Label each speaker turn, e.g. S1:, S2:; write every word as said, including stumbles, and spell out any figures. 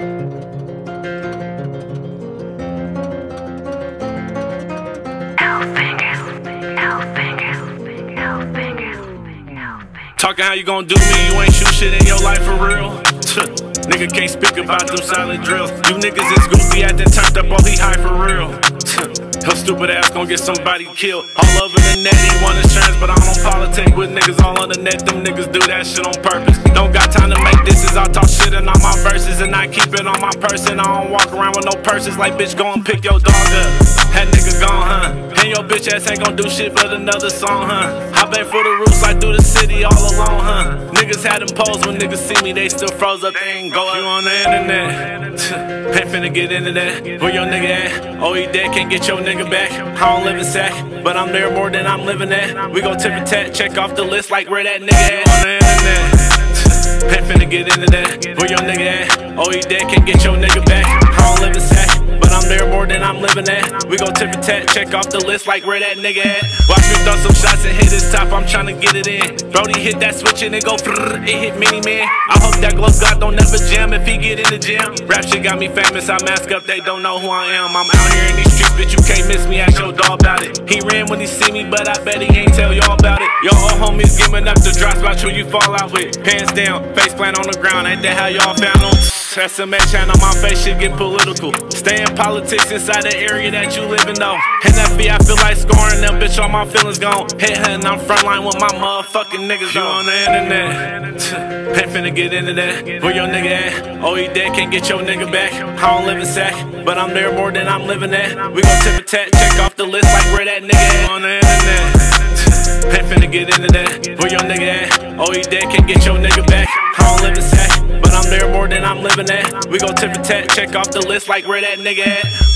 S1: Talking how you gon' do me, you ain't shoot shit in your life for real. Nigga can't speak about them silent drills. You niggas is goofy at that turned up, oh he high for real. Her stupid ass gon' get somebody killed. All over the net, he want insurance, but I don't politic with niggas all on the net. Them niggas do that shit on purpose. Don't got time to make disses, I talk shit in all my verses, and I keep it on my person. I don't walk around with no purses like bitch, go and pick your dog up. That nigga gone, huh? And your bitch ass ain't gon' do shit but another song, huh? I been for the roots like through the city all alone, huh? Niggas had them pose when niggas see me, they still froze up, they ain't go up. You on the internet, ain't finna get into that. Where your nigga at? Oh, he dead, can't get your nigga back. I don't live in sack, but I'm there more than I'm living at. We gon' tip and tat, check off the list like where that nigga at. On the internet, ain't finna get into that. Where your nigga at? Oh, he dead, can't get your nigga back. I don't live in sack, but I'm there more than I'm living at. We gon' tip and tat, check off the list like where that nigga at. Watch me throw some shots and hit his top, I'm tryna get it in. Brody hit that switch and it go frrrr, it hit mini man. I hope that glow God don't never jam if he get in the gym. Rap shit got me famous, I mask up, they don't know who I am. I'm out here in these streets, bitch, you can't miss me, ask your dog about it. He ran when he see me, but I bet he ain't tell y'all about it. Your old homies giving up the drops, watch who you fall out with. Pants down, face plant on the ground, ain't that how y'all found them? S M A channel, my face shit get political. Stay in politics inside the area that you live in though. And F B I feel like scoring them, bitch, all my feelings gone. Hit her and I'm frontline with my motherfucking niggas. You on the internet, ain't finna get into that. Where your nigga at? Oh, he dead, can't get your nigga back. I don't live in sack, but I'm there more than I'm living at. We gon' tip and tat, check off the list like where that nigga at. On the internet, ain't finna get into that. Where your nigga at? Oh, he dead, can't get your nigga back. I don't live in sack, but I'm there more than I'm living at. We gon' tip and tat, check off the list like where that nigga at.